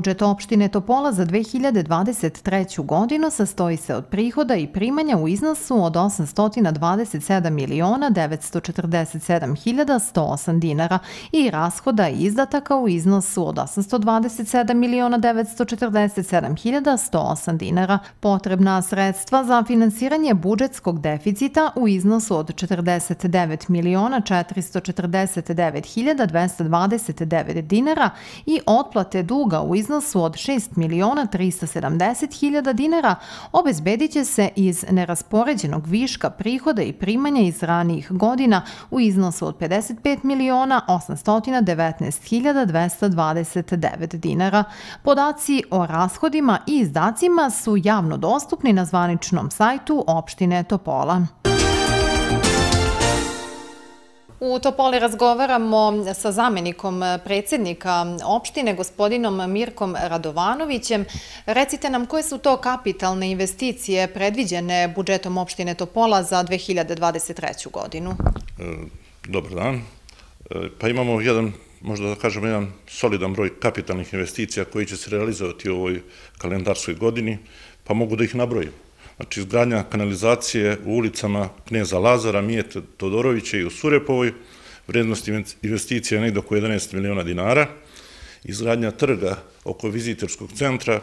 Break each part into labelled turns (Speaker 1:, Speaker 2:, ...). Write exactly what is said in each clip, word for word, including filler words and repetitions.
Speaker 1: Budžet opštine Topola za dve hiljade dvadeset treću. godinu sastoji se od prihoda i primanja u iznosu od osamsto dvadeset sedam miliona devetsto četrdeset sedam hiljada sto osam dinara i rashoda i izdataka u iznosu od osamsto dvadeset sedam miliona devetsto četrdeset sedam hiljada sto osam dinara. Potrebna sredstva za finansiranje budžetskog deficita u iznosu od četrdeset devet miliona četiristo četrdeset devet hiljada dvesta dvadeset devet dinara i otplate duga u iznosu od šest miliona trista sedamdeset hiljada dinara obezbedit će se iz neraspoređenog viška prihoda i primanja iz ranijih godina u iznosu od pedeset pet miliona osamsto devetnaest hiljada dvesta dvadeset devet dinara. Podaci o rashodima i izdacima su javno dostupni na zvaničnom sajtu opštine Topola. U Topoli razgovaramo sa zamenikom predsjednika opštine, gospodinom Mirkom Radovanovićem. Recite nam koje su to kapitalne investicije predviđene budžetom opštine Topola za dve hiljade dvadeset treću. godinu.
Speaker 2: Dobar dan. Pa imamo jedan, možda da kažemo, jedan solidan broj kapitalnih investicija koji će se realizovati u ovoj kalendarskoj godini, pa mogu da ih nabrojim. Znači, izgradnja kanalizacije u ulicama Kneza Lazara, Mijete Todorovića i u Surepovoj, vrednost investicija je negdje oko jedanaest miliona dinara, izgradnja trga oko viziterskog centra,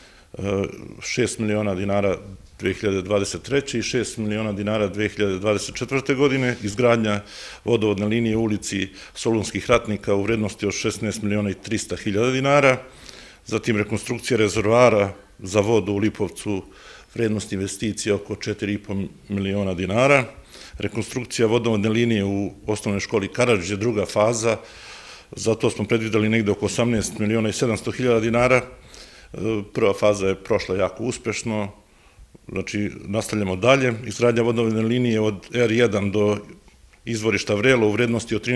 Speaker 2: šest miliona dinara dve hiljade dvadeset treće. i šest miliona dinara dve hiljade dvadeset četvrte. godine, izgradnja vodovodne linije u ulici Solunskih ratnika u vrednosti od šesnaest miliona i trista hiljada dinara, zatim rekonstrukcija rezervoara za vodu u Lipovcu, vrednost investicija oko četiri i po miliona dinara, rekonstrukcija vodovodne linije u osnovnoj školi Karadžić, druga faza, za to smo predvideli negde oko osamnaest miliona i sedamsto hiljada dinara, prva faza je prošla jako uspešno, znači nastavljamo dalje, izgradnja vodovodne linije od er jedan do izvorišta Vrelo u vrednosti od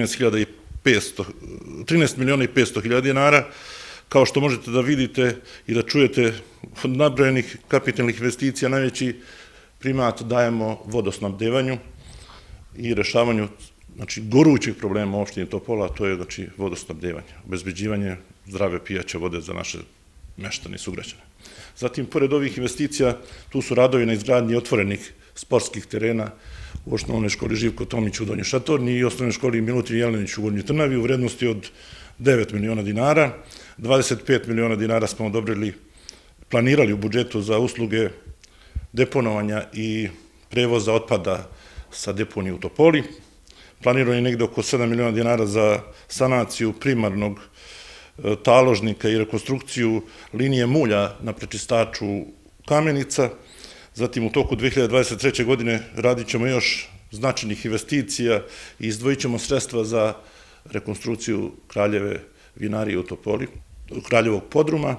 Speaker 2: trinaest miliona i petsto hiljada dinara. Kao što možete da vidite i da čujete od nabrojenih kapitalnih investicija, najveći primat dajemo vodosnabdevanju i rešavanju gorućih problema u opštini Topola, a to je vodosnabdevanje, obezbeđivanje zdrave pijaće vode za naše meštane i sugrađane. Zatim, pored ovih investicija, tu su radovi na izgradnji otvorenih sportskih terena u osnovnoj školi Živko Tomić u Donjoj Šatorni i osnovnoj školi Milutin Jelenić u Gornjoj Trnavi u vrednosti od devet miliona dinara. dvadeset pet miliona dinara smo odobrili, planirali u budžetu za usluge deponovanja i prevoza otpada sa deponije u Topoli. Planirano je negde oko sedam miliona dinara za sanaciju primarnog taložnika i rekonstrukciju linije mulja na prečistaču Kamenica. Zatim u toku dve hiljade dvadeset treće. godine radit ćemo još značajnih investicija i izdvojit ćemo sredstva za rekonstrukciju Kraljeve vinarije u Topoli, Kraljevog podruma.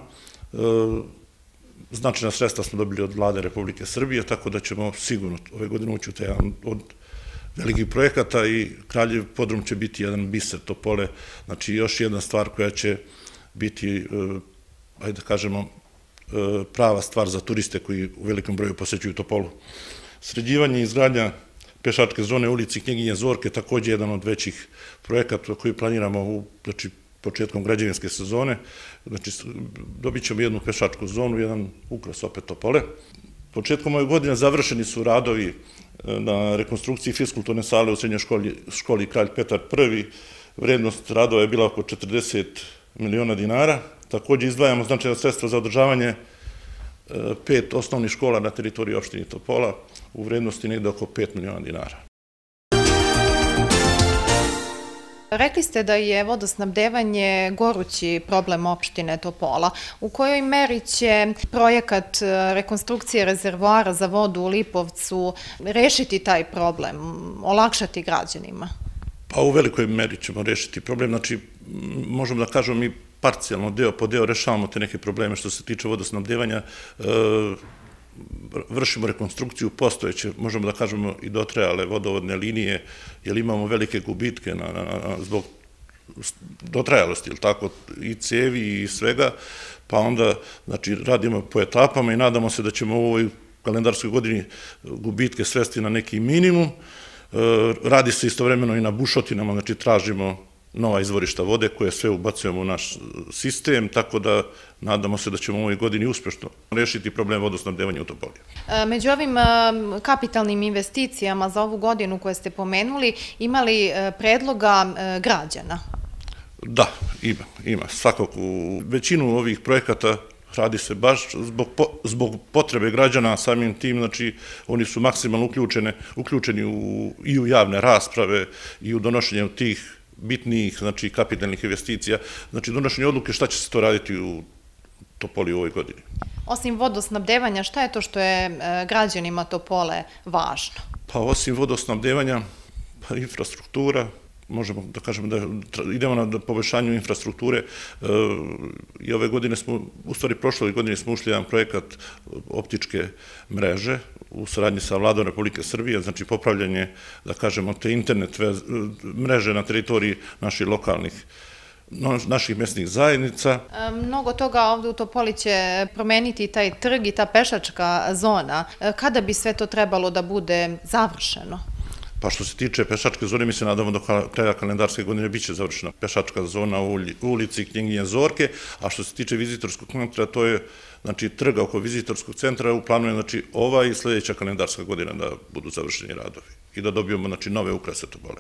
Speaker 2: Značajna sredstva smo dobili od Vlade Republike Srbije, tako da ćemo sigurno ove godine ući u taj jedan od velikih projekata i Kraljev podrum će biti jedan biser Topole, znači još jedna stvar koja će biti, ajde da kažemo, prava stvar za turiste koji u velikom broju posećuju Topolu. Sređivanje i izgradnja pešačke zone u ulici Knjeginje Zorke takođe je jedan od većih projekata koji planiramo u početkom građevinske sezone. Znači, dobit ćemo jednu pešačku zonu, jedan ukras opet Topole. Početkom ove godine završeni su radovi na rekonstrukciji fiskulturne sale u srednjoj školi Kralj Petar Prvi. Vrednost radova je bila oko četrdeset miliona dinara. Takođe izdvajamo značajna sredstva za održavanje pet osnovnih škola na teritoriji opštine Topola u vrednosti negde oko pet miliona dinara.
Speaker 1: Rekli ste da je vodosnabdevanje gorući problem opštine Topola. U kojoj meri će projekat rekonstrukcije rezervoara za vodu u Lipovcu rešiti taj problem, olakšati građanima?
Speaker 2: Pa u velikoj meri ćemo rešiti problem. Znači, možemo da kažemo mi parcijalno, deo po deo rešavamo te neke probleme što se tiče vodosnabdevanja. Vršimo rekonstrukciju postojeće, možemo da kažemo i dotrajale vodovodne linije, jer imamo velike gubitke zbog dotrajalosti, ili tako, i cevi i svega, pa onda, znači, radimo po etapama i nadamo se da ćemo u ovoj kalendarskoj godini gubitke svesti na neki minimum. Radi se istovremeno i na bušotinama, znači tražimo nova izvorišta vode koje sve ubacujemo u naš sistem, tako da nadamo se da ćemo u ovoj godini uspešno rešiti problem vodosnabdevanja u Topoli.
Speaker 1: Među ovim kapitalnim investicijama za ovu godinu koje ste pomenuli, ima li predloga građana?
Speaker 2: Da, ima, ima. Svakako, u većinu ovih projekata radi se baš zbog potrebe građana, samim tim, znači, oni su maksimalno uključeni i u javne rasprave i u donošenje tih bitnijih, znači, kapitalnih investicija, znači, donošenje odluke šta će se to raditi u Topoli u ovoj godini.
Speaker 1: Osim vodosnabdevanja, šta je to što je građanima Topole važno?
Speaker 2: Pa, osim vodosnabdevanja, pa infrastruktura, možemo da kažemo da idemo na poboljšanju infrastrukture i ove godine smo, u stvari prošle godine smo ušli jedan projekat optičke mreže u saradnji sa Vladom Republike Srbije, znači popravljanje, da kažemo, te internet mreže na teritoriji naših lokalnih, naših mesnih zajednica.
Speaker 1: Mnogo toga ovde u Topoli će promeniti taj trg i ta pešačka zona. Kada bi sve to trebalo da bude završeno?
Speaker 2: Pa što se tiče pešačke zone, mi se nadamo do kraja kalendarske godine biće završena pešačka zona u ulici Knjeginje Zorke, a što se tiče vizitorskog centra, to je, znači, trga oko vizitorskog centra, u planu je, znači, ova i sledeća kalendarska godina da budu završeni radovi i da dobijemo, znači, nove ukrase Topole.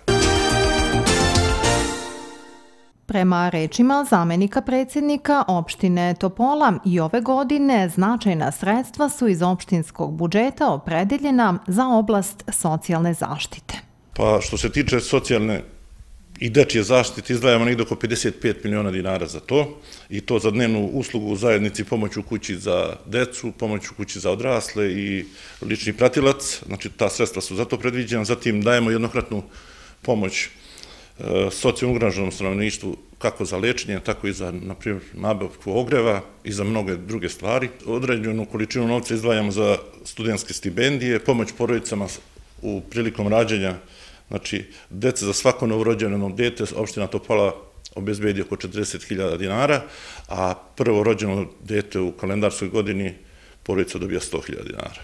Speaker 1: Prema rečima zamenika predsjednika opštine Topola, i ove godine značajna sredstva su iz opštinskog budžeta opredeljena za oblast socijalne zaštite.
Speaker 2: Pa što se tiče socijalne i dečije zaštite, izdvajamo negdje oko pedeset pet miliona dinara za to, i to za dnevnu uslugu u zajednici, pomoć u kući za decu, pomoć u kući za odrasle i lični pratilac, znači ta sredstva su za to predviđena. Zatim dajemo jednokratnu pomoć socijalno ugroženom stanovništvu, kako za lečenje, tako i za, na primjer, nabavku ogreva i za mnoge druge stvari. Određenu količinu novca izdvajamo za studentske stipendije, pomoć porodicama u prilikom rađanja, znači, dece za svako novorođeno dete, opština Topola obezbedi oko četrdeset hiljada dinara, a prvo rođeno dete u kalendarskoj godini porodica dobija sto hiljada dinara.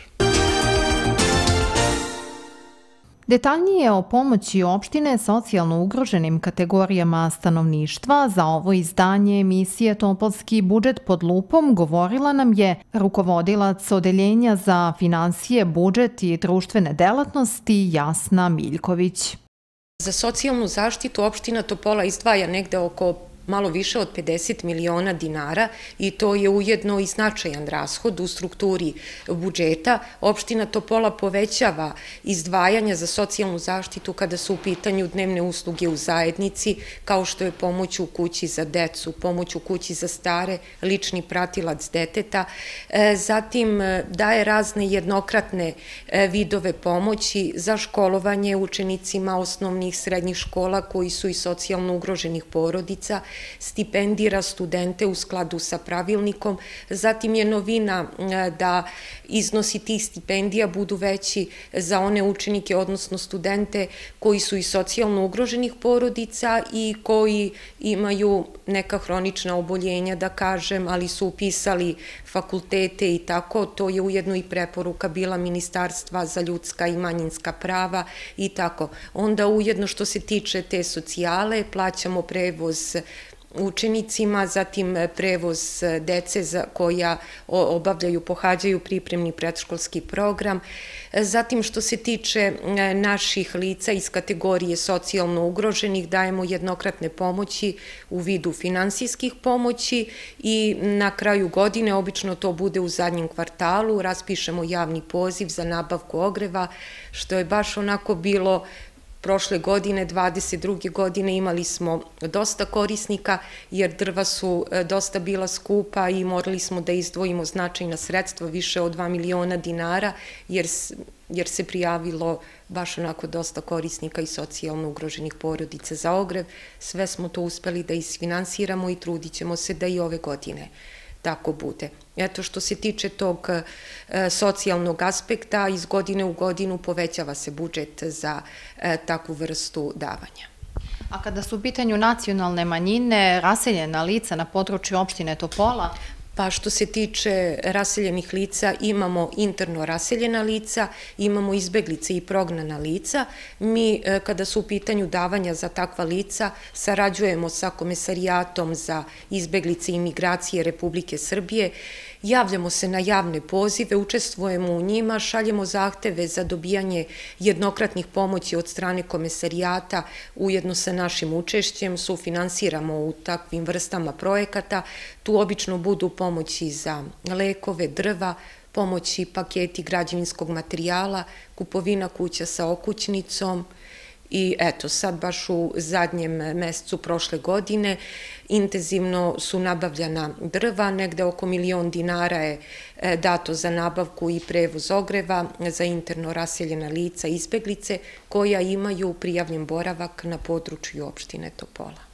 Speaker 1: Detaljnije o pomoći opštine socijalno ugroženim kategorijama stanovništva za ovo izdanje emisije Topolski budžet pod lupom govorila nam je rukovodilac Odeljenja za finansije, budžet i društvene delatnosti Jasna Miljković.
Speaker 3: Za socijalnu zaštitu opština Topola izdvaja negde oko malo više od pedeset miliona dinara i to je ujedno i značajan rashod u strukturi budžeta. Opština Topola povećava izdvajanja za socijalnu zaštitu kada su u pitanju dnevne usluge u zajednici, kao što je pomoć u kući za decu, pomoć u kući za stare, lični pratilac deteta. Zatim daje razne jednokratne vidove pomoći za školovanje učenicima osnovnih, srednjih škola koji su iz socijalno ugroženih porodica, stipendira studente u skladu sa pravilnikom. Zatim je novina da iznosi tih stipendija budu veći za one učenike, odnosno studente koji su iz socijalno ugroženih porodica i koji imaju neka hronična oboljenja, da kažem, ali su upisali fakultete i tako. To je ujedno i preporuka bila Ministarstva za ljudska i manjinska prava i tako. Onda ujedno što se tiče te socijale, plaćamo prevoz učenicima, zatim prevoz dece koja obavljaju, pohađaju pripremni predškolski program. Zatim što se tiče naših lica iz kategorije socijalno ugroženih, dajemo jednokratne pomoći u vidu finansijskih pomoći i na kraju godine, obično to bude u zadnjem kvartalu, raspišemo javni poziv za nabavku ogreva, što je baš onako bilo prošle godine, dvadeset druge godine, imali smo dosta korisnika jer drva su dosta bila skupa i morali smo da izdvojimo značajna sredstva, više od dva miliona dinara, jer se prijavilo baš onako dosta korisnika i socijalno ugroženih porodica za ogrev. Sve smo to uspeli da isfinansiramo i trudit ćemo se da i ove godine tako bude. Eto, što se tiče tog socijalnog aspekta, iz godine u godinu povećava se budžet za takvu vrstu davanja.
Speaker 1: A kada su u pitanju nacionalne manjine, raseljena lica na području opštine Topola?
Speaker 3: Pa što se tiče raseljenih lica, imamo interno raseljena lica, imamo izbeglice i prognana lica. Mi, kada su u pitanju davanja za takva lica, sarađujemo sa Komesarijatom za izbeglice i migracije Republike Srbije, javljamo se na javne pozive, učestvujemo u njima, šaljemo zahteve za dobijanje jednokratnih pomoći od strane Komesarijata, ujedno sa našim učešćem, sufinansiramo u takvim vrstama projekata. Tu obično budu pomoći za lekove, drva, pomoći paketi građevinskog materijala, kupovina kuća sa okućnicom. I eto, sad baš u zadnjem mesecu prošle godine intenzivno su nabavljana drva, negde oko milion dinara je dato za nabavku i prevoz ogreva za interno raseljena lica i izbeglice koja imaju prijavljen boravak na području opštine Topola.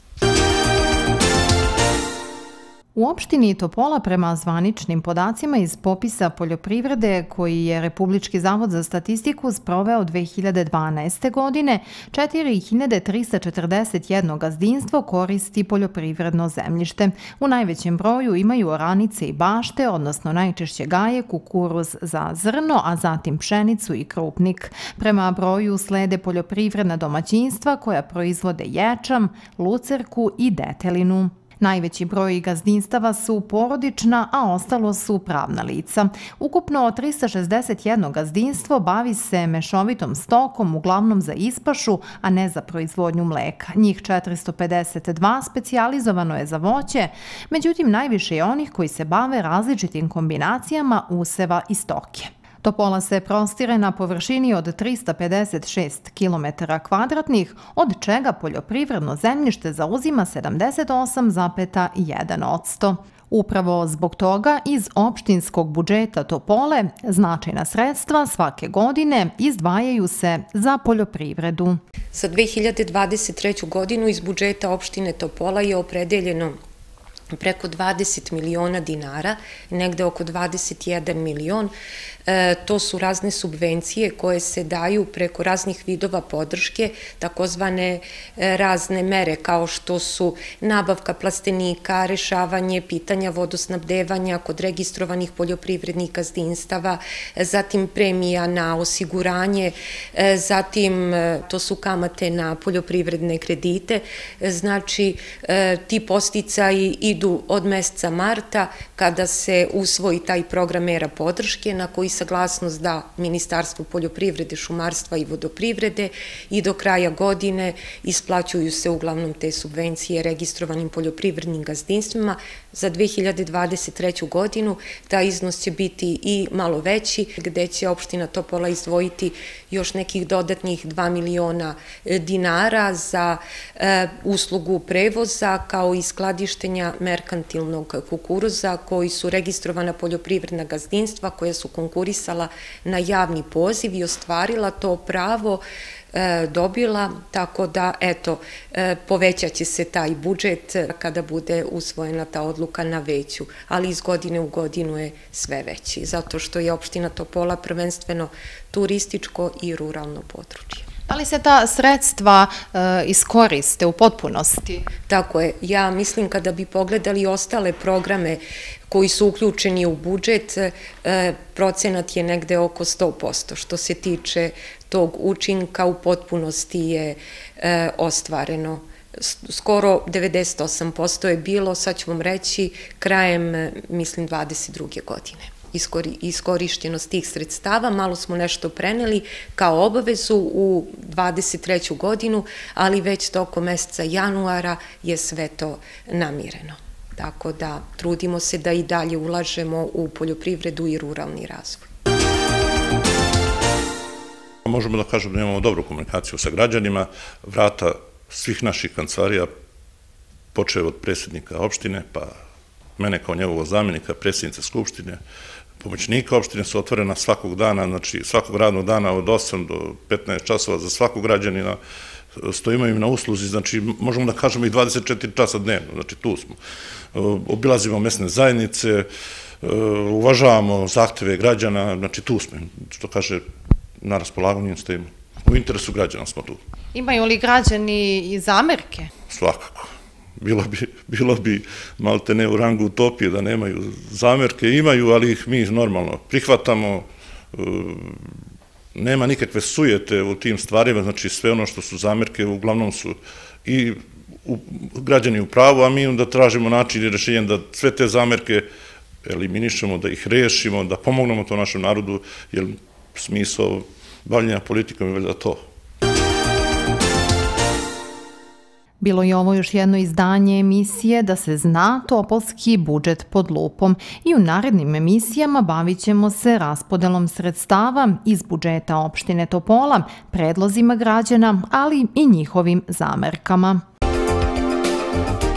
Speaker 1: U opštini Topola prema zvaničnim podacima iz popisa poljoprivrede koji je Republički zavod za statistiku sproveo dve hiljade dvanaeste. godine, četiri hiljade trista četrdeset jedno gazdinstvo koristi poljoprivredno zemljište. U najvećem broju imaju oranice i bašte, odnosno najčešće gaje kukuruz za zrno, a zatim pšenicu i krupnik. Prema broju slede poljoprivredna domaćinstva koja proizvode ječam, lucerku i detelinu. Najveći broj gazdinstava su porodična, a ostalo su pravna lica. Ukupno trista šezdeset jedno gazdinstvo bavi se mešovitom stokom, uglavnom za ispašu, a ne za proizvodnju mleka. Njih četiristo pedeset dva specijalizovano je za voće, međutim najviše je onih koji se bave različitim kombinacijama useva i stoke. Topola se prostire na površini od trista pedeset šest kilometara kvadratnih, od čega poljoprivredno zemljište zauzima sedamdeset osam zarez jedan posto. Upravo zbog toga iz opštinskog budžeta Topole značajna sredstva svake godine izdvajaju se za poljoprivredu.
Speaker 3: Za dve hiljade dvadeset treću. godinu iz budžeta opštine Topola je opredeljeno preko dvadeset miliona dinara, negde oko dvadeset jedan milion. To su razne subvencije koje se daju preko raznih vidova podrške, takozvane razne mere kao što su nabavka plastenika, rešavanje pitanja vodosnabdevanja kod registrovanih poljoprivrednih gazdinstava, zatim premija na osiguranje, zatim to su kamate na poljoprivredne kredite. Znači, ti podsticaji idu od meseca marta kada se usvoji taj program mera podrške na koji saglasnost da Ministarstvo poljoprivrede, šumarstva i vodoprivrede i do kraja godine isplaćuju se uglavnom te subvencije registrovanim poljoprivrednim gazdinstvima. Za dve hiljade dvadeset treću. godinu taj iznos će biti i malo veći, gde će opština Topola izdvojiti još nekih dodatnih dva miliona dinara za uslugu prevoza kao i skladištenja merkantilnog kukuruza koji su registrovana poljoprivredna gazdinstva koja su konkurisala na javni poziv i ostvarila to pravo, dobila, tako da, eto, povećat će se taj budžet kada bude usvojena ta odluka na veću, ali iz godine u godinu je sve veći, zato što je opština Topola prvenstveno turističko i ruralno područje.
Speaker 1: Da li se ta sredstva iskoriste u potpunosti?
Speaker 3: Tako je. Ja mislim kada bi pogledali ostale programe koji su uključeni u budžet, procenat je negde oko sto posto. Što se tiče tog učinka, u potpunosti je ostvareno. Skoro devedeset osam posto je bilo, sad ću vam reći, krajem, mislim, dvadeset druge. godine. Iskorišćenost tih sredstava, malo smo nešto preneli kao obavezu u dvadeset treću. godinu, ali već tokom meseca januara je sve to namireno. Tako da trudimo se da i dalje ulažemo u poljoprivredu i ruralni razvoj.
Speaker 2: Možemo da kažemo da imamo dobru komunikaciju sa građanima, vrata svih naših kancelarija, počeo od predsjednika opštine, pa mene kao njegovog zamjenika, predsjednice Skupštine, pomoćnika opštine su otvorena svakog dana, znači svakog radnog dana od osam do petnaest časova za svakog građanina, stojimo im na usluzi, znači možemo da kažemo i dvadeset četiri časa dnevno, znači tu smo. Obilazimo mesne zajednice, uvažavamo zahteve građana, znači tu smo, što kaže, na raspolaganju stojimo. U interesu građana smo tu.
Speaker 1: Imaju li građani i zamerke?
Speaker 2: Svakako. bilo bi, bilo bi malte ne u rangu utopije da nemaju zamerke, imaju, ali ih mi normalno prihvatamo, nema nikakve sujete u tim stvarima, znači sve ono što su zamerke uglavnom su i građani u pravu, a mi onda tražimo način i rešenje da sve te zamerke eliminišemo, da ih rešimo, da pomognemo to našem narodu, jer smisao bavljenja politikom je valjda to.
Speaker 1: Bilo je ovo još jedno izdanje emisije Da se zna, Topolski budžet pod lupom, i u narednim emisijama bavit ćemo se raspodelom sredstava iz budžeta opštine Topola, predlozima građana, ali i njihovim zamerkama.